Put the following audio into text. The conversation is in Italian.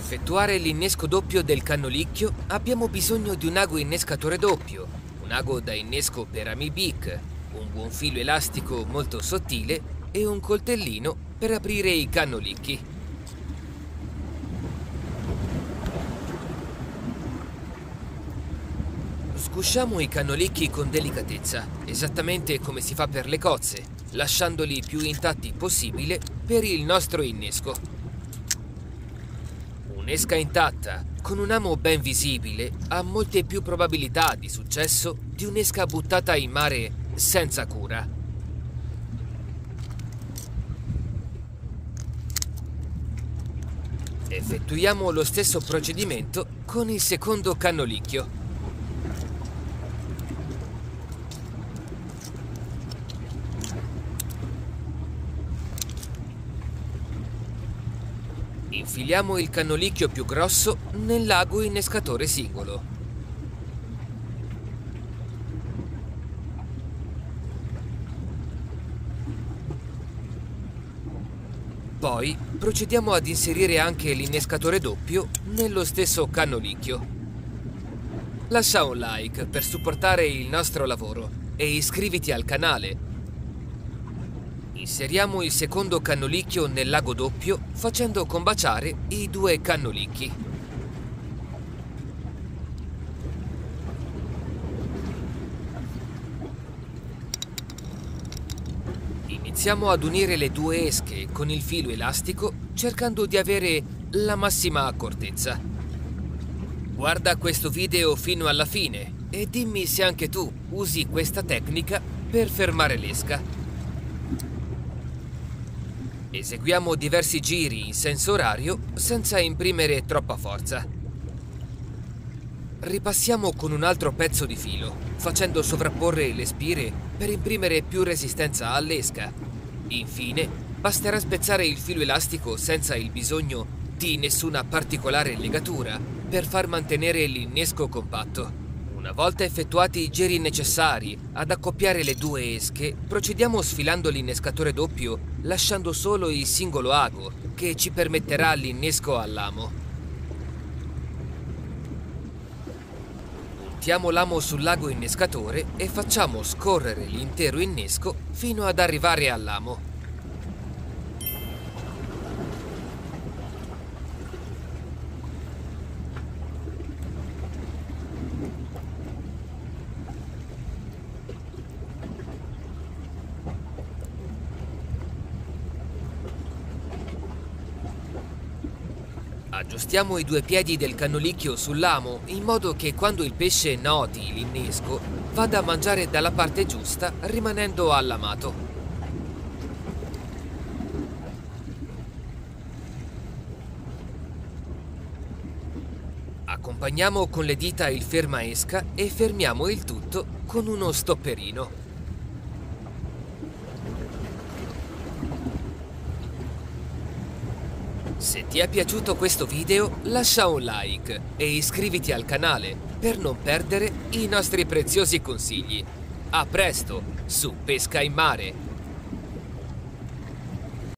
effettuare l'innesco doppio del cannolicchio abbiamo bisogno di un ago innescatore doppio, un ago da innesco per Amibic, un buon filo elastico molto sottile e un coltellino per aprire i cannolicchi. Sgusciamo i cannolicchi con delicatezza, esattamente come si fa per le cozze, lasciandoli più intatti possibile per il nostro innesco. Un'esca intatta, con un amo ben visibile, ha molte più probabilità di successo di un'esca buttata in mare senza cura. Effettuiamo lo stesso procedimento con il secondo cannolicchio. Infiliamo il cannolicchio più grosso nell'ago innescatore singolo. Poi procediamo ad inserire anche l'innescatore doppio nello stesso cannolicchio. Lascia un like per supportare il nostro lavoro e iscriviti al canale. Inseriamo il secondo cannolicchio nell'ago doppio facendo combaciare i due cannolicchi. Iniziamo ad unire le due esche con il filo elastico cercando di avere la massima accortezza. Guarda questo video fino alla fine e dimmi se anche tu usi questa tecnica per fermare l'esca. Eseguiamo diversi giri in senso orario senza imprimere troppa forza. Ripassiamo con un altro pezzo di filo, facendo sovrapporre le spire per imprimere più resistenza all'esca. Infine, basterà spezzare il filo elastico senza il bisogno di nessuna particolare legatura per far mantenere l'innesco compatto. Una volta effettuati i giri necessari ad accoppiare le due esche, procediamo sfilando l'innescatore doppio lasciando solo il singolo ago che ci permetterà l'innesco all'amo. Puntiamo l'amo sull'ago innescatore e facciamo scorrere l'intero innesco fino ad arrivare all'amo. Aggiustiamo i due piedi del cannolicchio sull'amo in modo che quando il pesce noti l'innesco vada a mangiare dalla parte giusta rimanendo allamato. Accompagniamo con le dita il fermaesca e fermiamo il tutto con uno stopperino. Se ti è piaciuto questo video, lascia un like e iscriviti al canale per non perdere i nostri preziosi consigli. A presto su Pesca in Mare!